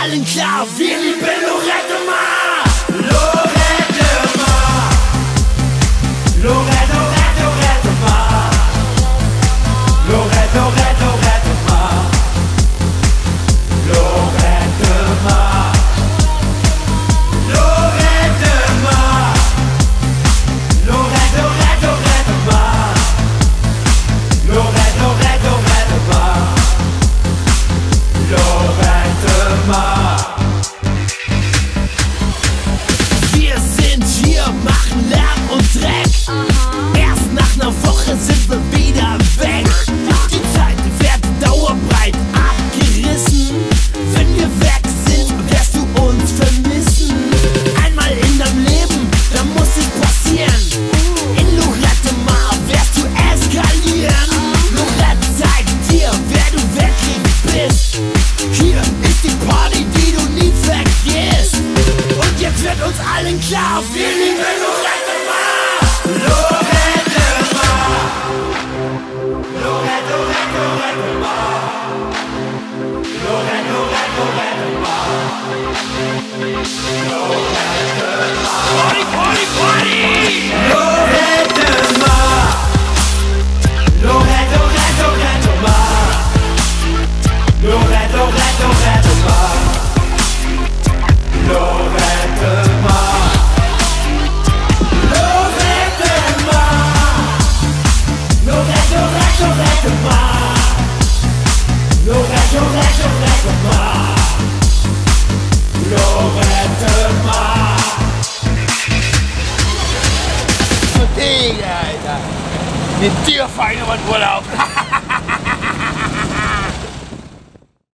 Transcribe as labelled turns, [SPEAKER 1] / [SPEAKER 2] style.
[SPEAKER 1] allen klar, wir lieben lloretdemar. Lloretdemar. Lloret, Lloret, lloretdemar. Lloret, Lloret, lloretdemar. Lloretdemar. Lloretdemar. Lloret, Lloret, lloretdemar. Lloret, Lloret, lloretdemar. Lloretdemar. Wir sind hier, machen Lärm und Dreck. Erst nach einer Woche sind wir wieder weg. Die Zeit wird dauerbreit abgerissen. Wenn wir weg sind, wirst du uns vermissen. Einmal in deinem Leben, da muss es passieren. In lloretdemar wirst du eskalieren. Lloret zeigt dir, wer du wirklich bist. Hier ist die Party, die du nie vergisst. Und jetzt wird uns allen klar, wir lieben lloretdemar. Lloretdemar. Lloret, Lloret, lloretdemar. Lloret, Lloret, lloretdemar. Lloretdemar. Party, party, party! Lloretdemar. Lloret, Lloret, lloretdemar. Lloret, Lloret, lloretdemar. Lloretdemar. Lloret, Lloret, lloretdemar. Lloret, Lloret, lloretdemar. Lloretdemar.
[SPEAKER 2] Alter. Mit dir fahre ich nochmal in Urlaub.